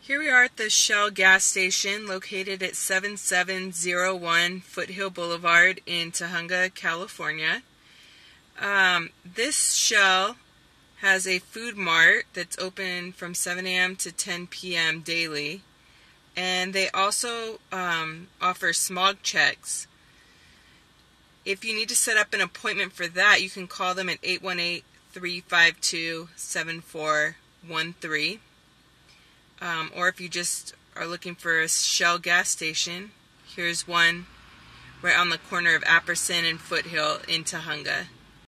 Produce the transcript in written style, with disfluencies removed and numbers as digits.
Here we are at the Shell gas station located at 7701 Foothill Boulevard in Tujunga, California. This Shell has a food mart that's open from 7 a.m. to 10 p.m. daily, and they also offer smog checks. If you need to set up an appointment for that, you can call them at 818-352-7413. Or if you just are looking for a Shell gas station, here's one right on the corner of Apperson and Foothill in Tujunga.